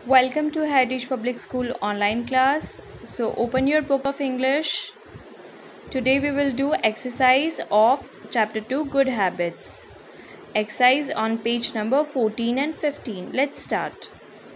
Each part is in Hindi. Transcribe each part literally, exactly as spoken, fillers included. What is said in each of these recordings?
Welcome to Heritage Public School online class. So open your book of English. Today we will do exercise of chapter two, Good Habits. Exercise on page number fourteen and fifteen. Let's start.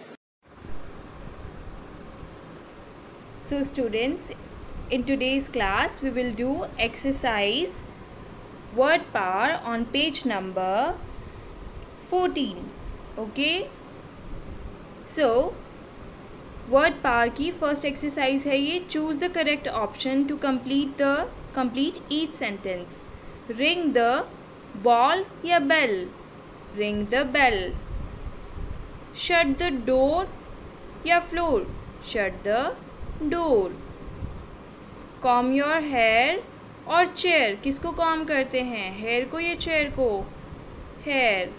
So students, in today's class we will do exercise word power on page number fourteen. Okay. So word power की फर्स्ट एक्सरसाइज है ये. Choose the correct option to complete the complete each sentence. Ring the ball या bell. Ring the bell. Shut the door या floor. Shut the door. Comb your hair और चेयर. किसको कॉम करते हैं, हेयर को या चेयर को. हेयर.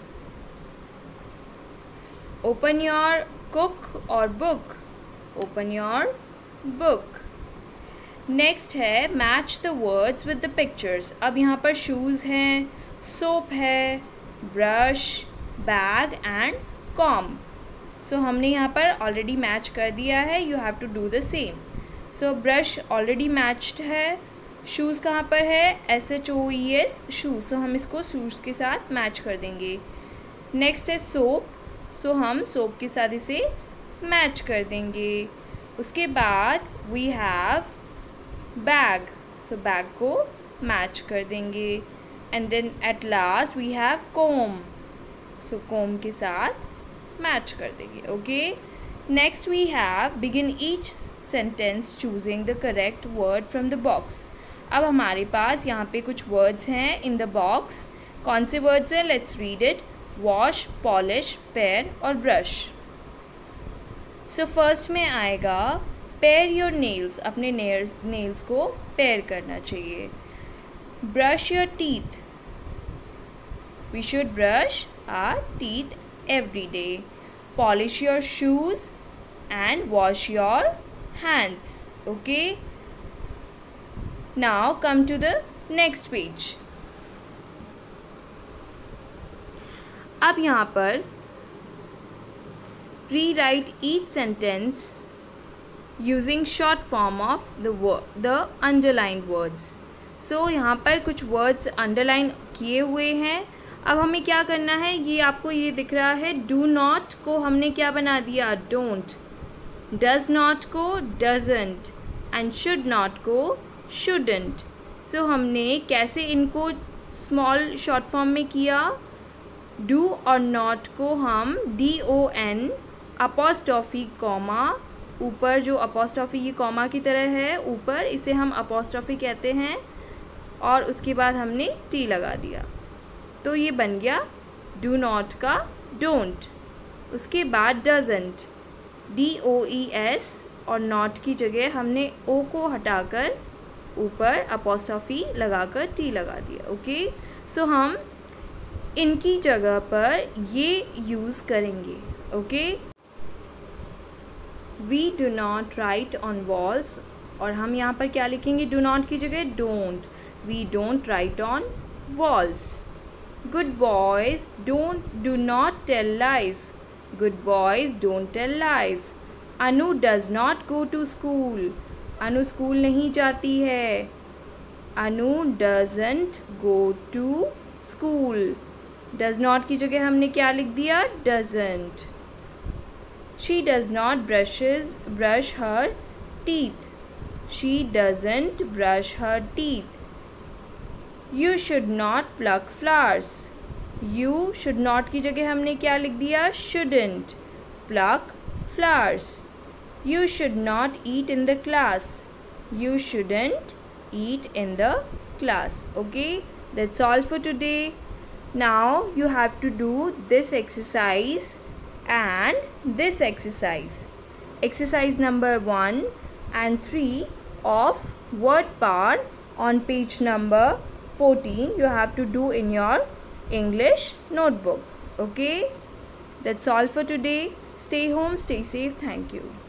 ओपन योर कुक और book. Open your book. Next है match the words with the pictures. अब यहाँ पर शूज़ हैं, सोप है, brush, bag and comb. So हमने यहाँ पर ऑलरेडी मैच कर दिया है. You have to do the same. So brush already matched है. शूज़ कहाँ पर है, S H O E S, shoes. So हम इसको शूज़ के साथ मैच कर देंगे. नेक्स्ट है सोप. सो so, हम सोप के साथ इसे मैच कर देंगे. उसके बाद we have bag. So bag को मैच कर देंगे. And then at last we have comb. So comb के साथ मैच कर देंगे. Okay. Next we have begin each sentence choosing the correct word from the box. अब हमारे पास यहाँ पे कुछ वर्ड्स हैं इन द बॉक्स. कौन से वर्ड्स हैं, let's read it. Wash, polish, pare और ब्रश. सो फर्स्ट में आएगा पेयर योर नेल्स. अपने नेल्स नेल्स को पेयर करना चाहिए. Brush your teeth. We should brush our teeth every day. Polish your shoes and wash your hands. Okay. Now come to the next page. अब यहाँ पर rewrite each sentence using short form of the the underline words. So यहाँ पर कुछ वर्ड्स अंडरलाइन किए हुए हैं. अब हमें क्या करना है, ये आपको ये दिख रहा है. डू नॉट को हमने क्या बना दिया, डोंट. डज नॉट को डजंट. एंड शुड नॉट को शुडंट. सो हमने कैसे इनको स्मॉल शॉर्ट फॉर्म में किया. डू और नॉट को हम D O N apostrophe comma, ऊपर जो अपोस्ट्रॉफी ये कॉमा की तरह है ऊपर, इसे हम अपोस्ट्रॉफी कहते हैं. और उसके बाद हमने टी लगा दिया तो ये बन गया डू नॉट का डोंट. उसके बाद doesn't, D O E S और नॉट की जगह हमने ओ को हटाकर ऊपर अपोस्ट्रॉफी लगाकर टी लगा दिया. ओके. सो हम इनकी जगह पर ये यूज़ करेंगे. Okay. We do not write on walls. और हम यहाँ पर क्या लिखेंगे, डू नॉट की जगह don't. We don't write on walls. Good boys don't do not tell lies. Good boys don't tell lies. Anu does not go to school. Anu school नहीं जाती है. Anu doesn't go to school. Does not की जगह हमने क्या लिख दिया, doesn't. She does not brushes brush her teeth. She doesn't brush her teeth. You should not pluck flowers. You should not की जगह हमने क्या लिख दिया, shouldn't. Pluck flowers. You should not eat in the class. You shouldn't eat in the class. Okay. That's all for today. Now you have to do this exercise and this exercise. Exercise number one and three of word power on page number fourteen you have to do in your English notebook. Okay? That's all for today. Stay home, stay safe. Thank you.